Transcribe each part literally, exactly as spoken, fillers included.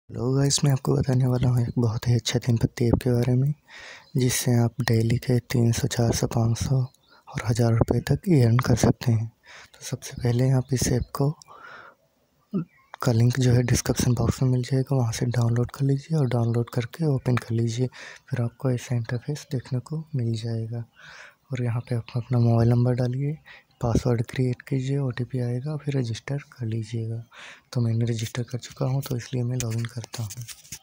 Hello guys, मैं आपको बताने वाला हूँ एक बहुत ही अच्छा तीन पत्ती ऐप के बारे में, जिससे आप डेली के तीन सौ, चार सौ, पाँच सौ और हज़ार रुपये तक अर्न कर सकते हैं। तो सबसे पहले आप इस ऐप को का लिंक जो है डिस्क्रिप्शन बॉक्स में मिल जाएगा, वहाँ से डाउनलोड कर लीजिए और डाउनलोड करके ओपन कर लीजिए। फिर आपको ऐसा इंटरफेस देखने को मिल जाएगा और यहाँ पे आप अपना मोबाइल नंबर डालिए, पासवर्ड क्रिएट कीजिए, ओटीपी आएगा, फिर रजिस्टर कर लीजिएगा। तो मैंने रजिस्टर कर चुका हूँ, तो इसलिए मैं लॉगिन करता हूँ।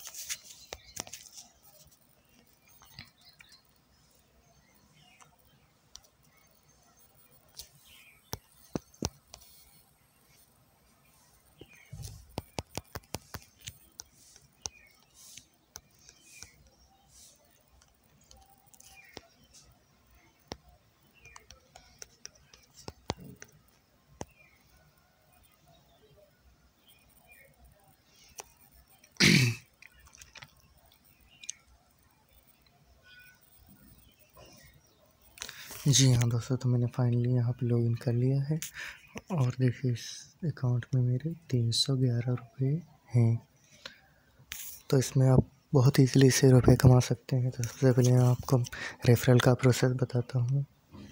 जी हाँ दोस्तों, तो मैंने फाइनली यहाँ पे लॉगिन कर लिया है और देखिए इस अकाउंट में मेरे तीन सौ ग्यारह रुपये हैं। तो इसमें आप बहुत ईज़िली से रुपये कमा सकते हैं। तो सबसे पहले मैं आपको रेफरल का प्रोसेस बताता हूँ।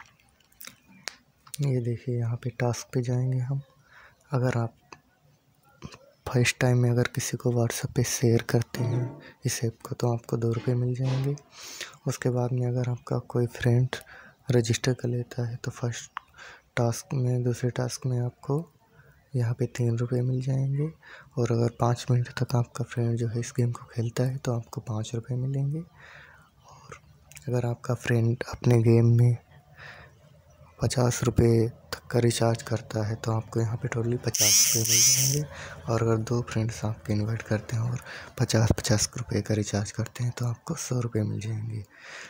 ये देखिए, यहाँ पे टास्क पे जाएंगे हम। अगर आप फर्स्ट टाइम में अगर किसी को व्हाट्सएप पे शेयर करते हैं इस ऐप को, तो आपको दो रुपये मिल जाएंगे। उसके बाद में अगर आपका कोई फ्रेंड रजिस्टर कर लेता है तो फर्स्ट टास्क में, दूसरे टास्क में आपको यहाँ पे तीन रुपये मिल जाएंगे। और अगर पाँच मिनट तक आपका फ्रेंड जो है इस गेम को खेलता है तो आपको पाँच रुपये मिलेंगे। और अगर आपका फ्रेंड अपने गेम में पचास रुपये तक का रिचार्ज करता है तो आपको यहाँ पे टोटली पचास रुपये मिल जाएंगे। और अगर दो फ्रेंड्स आपके इनवाइट करते हैं और पचास पचास रुपये का रिचार्ज करते हैं तो आपको सौ रुपये मिल जाएंगे।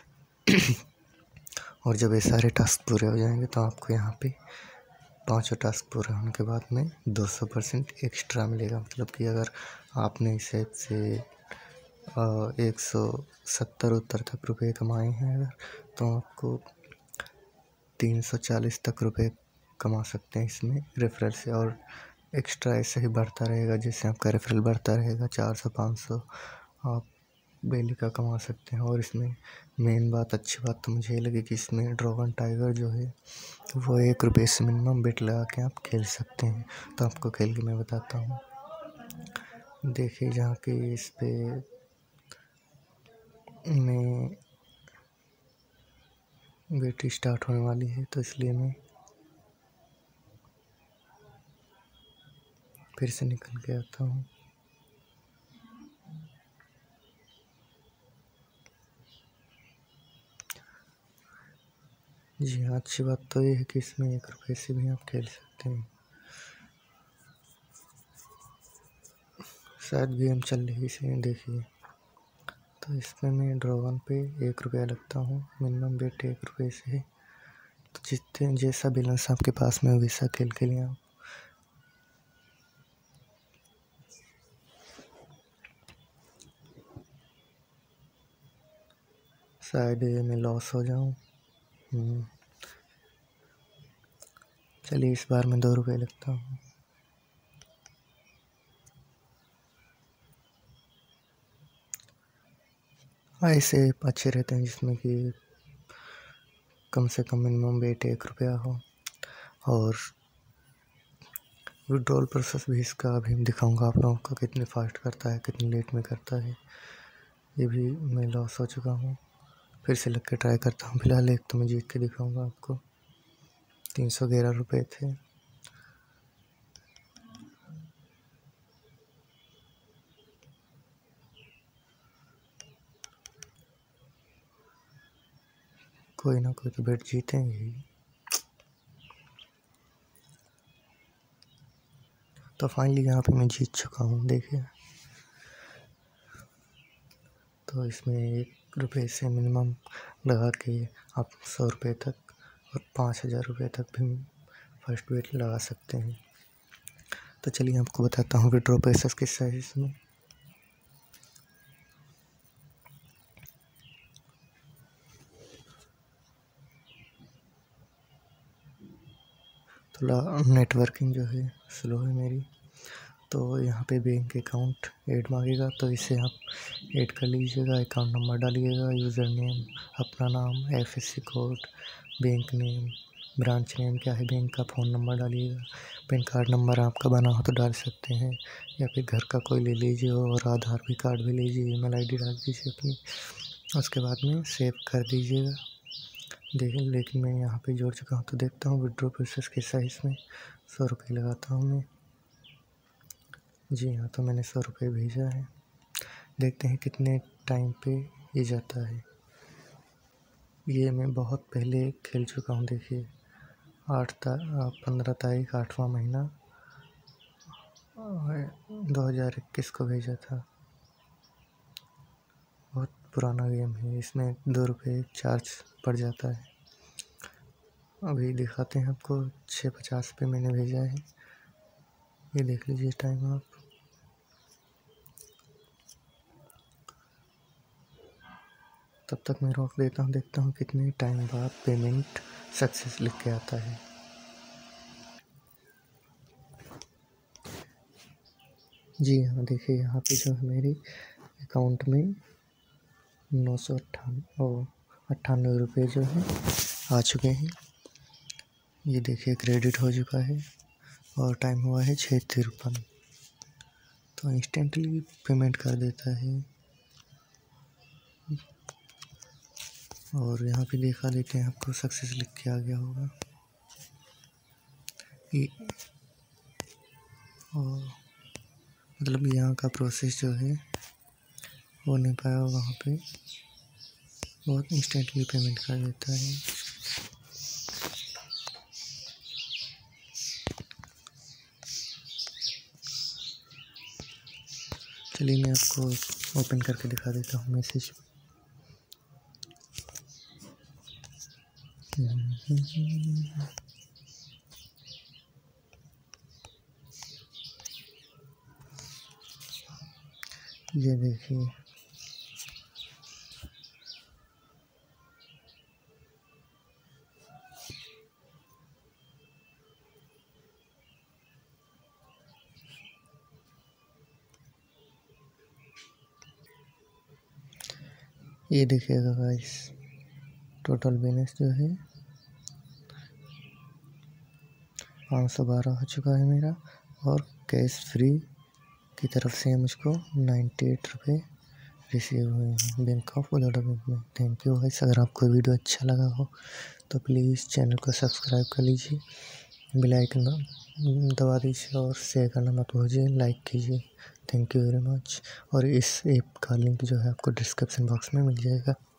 और जब ये सारे टास्क पूरे हो जाएंगे तो आपको यहाँ पे पाँचों टास्क पूरे होने के बाद में दो सौ परसेंट एक्स्ट्रा मिलेगा। मतलब कि अगर आपने इस ऐप से एक सौ सत्तर उत्तर तक रुपये कमाए हैं अगर, तो आपको तीन सौ चालीस तक रुपये कमा सकते हैं इसमें रेफरल से। और एक्स्ट्रा ऐसे ही बढ़ता रहेगा, जैसे आपका रेफरल बढ़ता रहेगा चार सौ, पाँच सौ आप डेली का कमा सकते हैं। और इसमें मेन बात, अच्छी बात तो मुझे ये लगी कि इसमें ड्रैगन टाइगर जो है वो एक रुपये से मिनिमम बेट लगा के आप खेल सकते हैं। तो आपको खेल के मैं बताता हूँ। देखिए, जहाँ कि इस पे मैं बेट स्टार्ट होने वाली है, तो इसलिए मैं फिर से निकल के आता हूँ। जी हाँ, अच्छी बात तो ये है कि इसमें एक रुपये से भी आप खेल सकते हैं। शायद गेम चल रही है, देखिए। तो इसमें मैं ड्रैगन पे एक रुपया लगता हूँ, मिनिमम बेट एक रुपये से है। तो जितने जैसा बैलेंस आपके पास में हो वैसा खेल के लिए आप शायद मैं लॉस हो जाऊँ। चलिए, इस बार मैं दो रुपये लगता हूँ। ऐसे अच्छे रहते हैं जिसमें कि कम से कम मिनिमम बेट एक रुपया हो। और विड्रॉल प्रोसेस भी इसका अभी दिखाऊंगा आप लोगों को, कितने फास्ट करता है, कितने लेट में करता है। ये भी मैं लॉस हो चुका हूँ, फिर से लग के ट्राई करता हूँ। फिलहाल एक तो मैं जीत के दिखाऊंगा आपको। तीन सौ ग्यारह रुपये थे। कोई ना कोई तो बेट जीतेंगे ही। तो फाइनली यहाँ पे मैं जीत चुका हूँ, देखिए। तो इसमें एक रुपये से मिनिमम लगा के आप सौ रुपये तक और पाँच हज़ार रुपये तक भी फर्स्ट बेट लगा सकते हैं। तो चलिए आपको बताता हूँ विड्रॉ प्रोसेस किसका है इसमें। थोड़ा नेटवर्किंग जो है स्लो है मेरी, तो यहाँ पे बैंक अकाउंट ऐड मांगेगा, तो इसे आप ऐड कर लीजिएगा। अकाउंट नंबर डालिएगा, यूज़र नेम, अपना नाम, F S C code, bank name, branch name क्या है बैंक का, फ़ोन नंबर डालिएगा। पैन कार्ड नंबर आपका बना हो तो डाल सकते हैं, या फिर घर का कोई ले लीजिए, और आधार भी कार्ड भी लीजिए, ईमेल आईडी डाल दीजिए अपनी। उसके बाद में सेव कर दीजिएगा। देखिए, लेकिन मैं यहाँ पे जोड़ चुका हूँ, तो देखता हूँ विड्रॉ प्रोसेस कैसा है। इसमें सौ रुपये लगाता हूँ मैं। जी हाँ, तो मैंने सौ रुपये भेजा है। देखते हैं कितने टाइम पे ये जाता है। ये मैं बहुत पहले खेल चुका हूँ। देखिए, आठ ता पंद्रह तारीख आठवां महीना दो हज़ार इक्कीस को भेजा था। बहुत पुराना गेम है। इसमें दो रुपये चार्ज पड़ जाता है। अभी दिखाते हैं आपको, छः पचास पे मैंने भेजा है। ये देख लीजिए टाइम आप। तब तक मैं रोक देता हूँ, देखता हूँ कितने टाइम बाद पेमेंट सक्सेस लिख के आता है। जी हाँ, देखिए यहाँ पे जो है मेरे अकाउंट में नौ सौ अट्ठानवे और अट्ठानवे रुपये जो है आ चुके हैं। ये देखिए क्रेडिट हो चुका है और टाइम हुआ है छः तिरपन। तो इंस्टेंटली पेमेंट कर देता है। और यहाँ पे दिखा देते हैं आपको, सक्सेस लिख के आ गया होगा। ये और मतलब यहाँ का प्रोसेस जो है हो नहीं पाया, वहाँ पे बहुत इंस्टेंटली पेमेंट कर देता है। चलिए मैं आपको ओपन करके दिखा देता हूँ मैसेज। ये देखिए, ये देखिएगा गाइस, टोटल बैलेंस जो है पाँच सौ बारह हो चुका है मेरा। और कैश फ्री की तरफ से मुझको नाइन्टी एट रुपये रिसीव हुए हैं बैंक ऑफ बड़ौदा बैंक में। Thank you guys. अगर आपको वीडियो अच्छा लगा हो तो प्लीज़ चैनल को सब्सक्राइब कर लीजिए, बेल आइकन दबा दीजिए और शेयर करना मत भूलिए, लाइक कीजिए। Thank you very much. और इस ऐप का लिंक जो है आपको डिस्क्रिप्शन बॉक्स में मिल जाएगा।